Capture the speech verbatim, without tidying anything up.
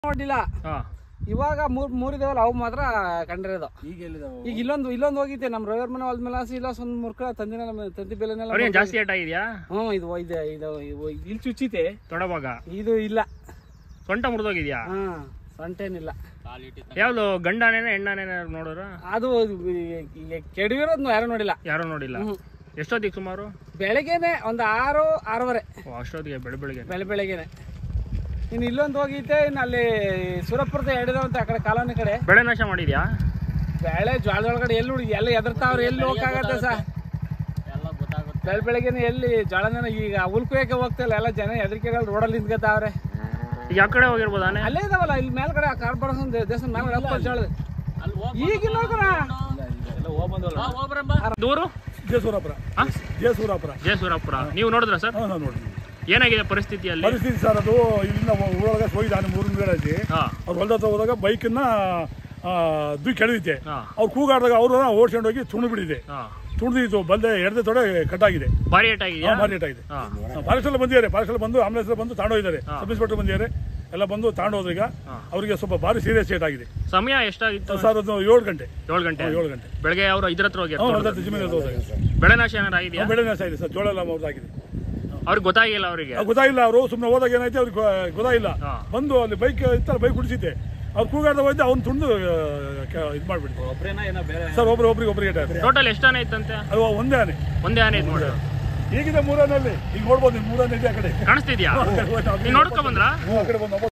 ನೋಡಿಲ್ಲ. ಇವಾಗ ಮೂರ್ ಮೂರಿದಾವಲ್ಲ ಅವು ಮಾತ್ರ ಕಂಡಿರೋದು. ಈಗ ಈಗ ಇಲ್ಲೊಂದು ಇಲ್ಲೊಂದು ಹೋಗಿದ್ದೆ ನಮ್ಮ ರವಿಯರ್ ಮನೆ ಹೊಲ್ದ ಮೇಲೆ ಇಲ್ಲ ಒಂದ್ ಮೂರ್ಕ ತಂದಿನ ನಮ್ಮ ತಂತಿ ಬೆಲೆನೆಲ್ಲ ಜಾಸ್ತಿ ಏಟ ಇದೆಯಾ? ಹ್ಮ್ ಇದು ಇದೆ ಇದು ಇಲ್ಲಿ ಚುಚ್ಚಿತೆ ತೊಡವಾಗ ಇದು ಇಲ್ಲ ಸೊಂಟ ಮುರಿದೋಗಿದ್ಯಾ? ಹಾ ಸೊಂಟೇನಿಲ್ಲ. ಯಾವ್ದು ಗಂಡನೇನ ಹೆಣ್ಣನೇನ ನೋಡಿದ್ರ? ಅದು ಕೆಡವಿರೋದ್ನು ಯಾರು ನೋಡಿಲ್ಲ. ಯಾರು ನೋಡಿಲ್ಲ. ಎಷ್ಟೊತ್ತಿಗೆ ಸುಮಾರು? ಬೆಳಗ್ಗೆನೆ ಒಂದು ಆರು ಆರೂವರೆ ಅಷ್ಟೊತ್ತಿಗೆ ಬೆಳೆ ಬೆಳಗ್ಗೆ ಬೆಳೆ ಬೆಳಗ್ಗೆನೆ. ಇನ್ನು ಇಲ್ಲೊಂದು ಹೋಗಿದ್ದೆ. ಇನ್ನು ಅಲ್ಲಿ ಸುರಪುರದ ಎಡಿದಾವಂತೆ ಆ ಕಡೆ ಕಾಲೋನಿ ಕಡೆ. ಬೆಳೆ ನಾಶ ಮಾಡಿದ್ಯಾ? ಬೆಳೆ ಜ್ವಾಳದೊಳಗಡೆ ಎಲ್ಲಿ ಹುಡುಗಿ ಎಲ್ಲ ಎದರ್ತಾವ್ರು ಎಲ್ಲಿ ಹೋಗಕ್ಕಾಗತ್ತೆ ಸರ್? ಬೆಳೆ ಬೆಳಗ್ಗೆನೆ ಎಲ್ಲಿ ಜ್ವಾಳನ ಈಗ ಉಲ್ಕುಯಕ್ಕೆ ಹೋಗ್ತಿಲ್ಲ ಎಲ್ಲ ಜನ ಹೆದರಿಕೆ ರೋಡಲ್ಲಿ ನಿಂತ್ಕೊತಾವ್ರೆ. ಯಾವ ಕಡೆ ಹೋಗಿರ್ಬೋದ? ಅಲ್ಲೇ ಇದಾವಲ್ಲ ಇಲ್ಲಿ ಮೇಲ್ಗಡೆ ಕಾರ್ಬಾರ ದೇವಸ್ಥಾನ ಮೇಲ್ಗಡೆ ಅಪ್ಪ ಜ್ವಾಳ ಈಗಿಲ್ಲ ದೂರು ಜಯಸೂರಪುರ. ಜಯಸೂರಪುರ ಜಯಸೂರಪುರ ನೀವು ನೋಡಿದ್ರ ಸರ್? ನೋಡಿದ್ವಿ. ಏನಾಗಿದೆ ಪರಿಸ್ಥಿತಿಯಲ್ಲಿ? ಪರಿಸ್ಥಿತಿ ಸರ್ ಅದು ಇಲ್ಲಿಂದ ಊರೊಳಗೆ ಹೋಗಿದ್ದಾನೆ ಮೂರು ಅವ್ರು ಹೊಲ್ದ ಹತ್ರ ಹೋದಾಗ ಬೈಕನ್ನ ದು ಕೆಳದಿತ್ತೆ. ಅವ್ರು ಕೂಗಾಡಿದಾಗ ಅವರು ಓಡ್ಸ್ಕೊಂಡು ಹೋಗಿ ತುಣು ಬಿಡಿದೆ. ತುಣಿದಿತ್ತು ಬಂದೆ ಎಡದೆ ತೊಡೆ ಕಟ್ಟಾಗಿದೆ. ಭಾರಿ ಏಟ್ ಆಗಿದೆ. ಭಾರಿ ಏಟ್ ಆಗಿದೆ. ಫಾರೆಸ್ಟ್ ಎಲ್ಲ ಬಂದಿದ್ದಾರೆ. ಫಾರೆಸ್ಟ್ ಎಲ್ಲ ಬಂದು ಆಂಬುಲೆನ್ಸ್ ಬಂದು ತಾಂಡೋಗಿದ್ದಾರೆ. ಸಬ್ ಇನ್ಸ್ಪೆಕ್ಟರ್ ಬಂದಿದ್ದಾರೆ ಎಲ್ಲ ಬಂದು ತಾಂಡೋದ್ರು. ಈಗ ಅವರಿಗೆ ಸ್ವಲ್ಪ ಭಾರಿ ಸೀರಿಯಸ್ ಏಟ್ ಆಗಿದೆ. ಸಮಯ ಎಷ್ಟಾಗಿತ್ತು ಸರ್? ಅದು ಏಳು ಗಂಟೆ ಏಳು ಗಂಟೆ ಏಳು ಗಂಟೆ ಬೆಳಗ್ಗೆ ಅವರು ಇದ್ರ ಹತ್ರ ಹೋಗಿ ಜಮೀನು ಹೋದಾಗ ಬೆಳೆ ನಾಶ ಏನಾರು ಆಗಿದೆಯಾ? ಬೆಳೆ ನಾಶ ಆಗಿದೆ ಸರ್. ಜೋಳ ಎಲ್ಲ ಅವ್ರದ್ದಾಗಿದೆ. ಅವ್ರಿಗೆ ಗೊತ್ತಾಗಿಲ್ಲ. ಅವರಿಗೆ ಗೊತ್ತಾಗಿಲ್ಲ. ಅವರು ಸುಮ್ಮನೆ ಹೋದಾಗ ಏನಾಯ್ತು ಅವ್ರಿಗೆ ಗೊತ್ತಾಗಿಲ್ಲ. ಬಂದು ಅಲ್ಲಿ ಬೈಕ್ ಇತ್ತಲ್ಲ ಬೈಕ್ ಕುಡಿಸಿದ್ದೆ. ಅವ್ರು ಕೂಗಾಡ್ದ ಹೋಯ್ತು ಅವ್ನು ತುಂಡು ಇದು ಮಾಡ್ಬಿಡ್ತು ಸರ್. ಒಬ್ರು ಒಬ್ರಿಗೆ ಒಬ್ರಿಗೆ ಟೋಟಲ್ ಎಷ್ಟು ಆನೆ ಇತ್ತಂತೆ? ಅದು ಒಂದೇ ಆನೆ. ಒಂದೇ ಆನೆ ಇತ್ತು ನೋಡಿ. ಈಗಿದೆ ಮೂರನೇಲಿ ಈಗ ನೋಡ್ಬೋದು. ಮೂರನೇ ಇದೆ ಆ ಕಡೆ ಕಾಣಿಸ್ತಿದ್ಯಾ? ನೀವು ನೋಡ್ಕೊ ಬಂದ್ರ? ಆ ಕಡೆ ಬಂದು